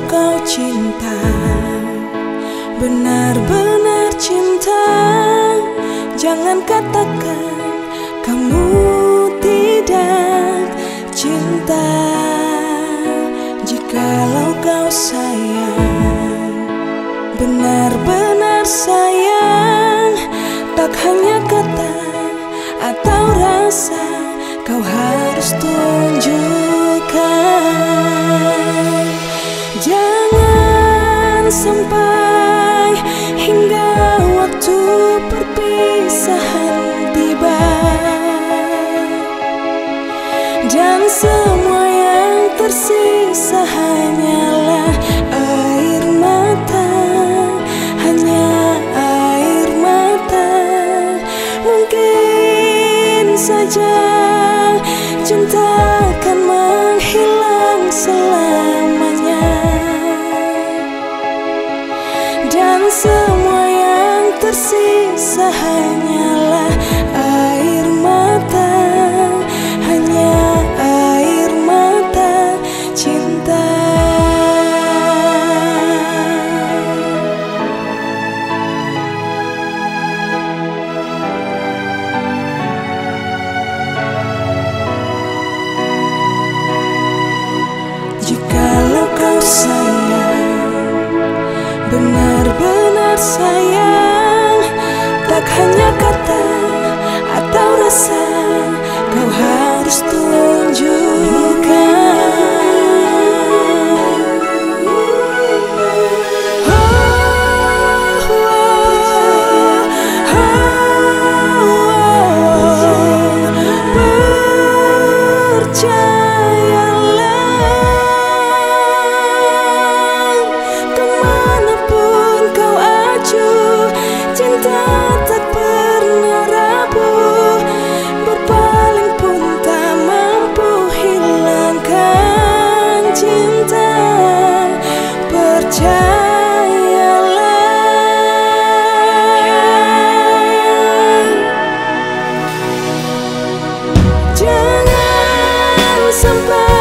kau cinta, benar-benar cinta, jangan katakan kamu tidak cinta. Jikalau kau sayang, benar-benar sayang, tak hanya kata atau rasa, kau harus tunjukkan. Jangan sampai hingga waktu perpisahan tiba, dan semua yang tersisa hanyalah air mata, hanya air mata. Mungkin saja cinta akan menghilang selamanya, dan semua yang tersisa hanyalah air mata, hanya air mata cinta. Jikalau kau sayang, benar-benar sayang, tak hanya kata atau rasa, kau harus tunjukkan. Cinta tak pernah rapuh, berpaling pun tak mampu hilangkan cinta. Percayalah, jangan sampai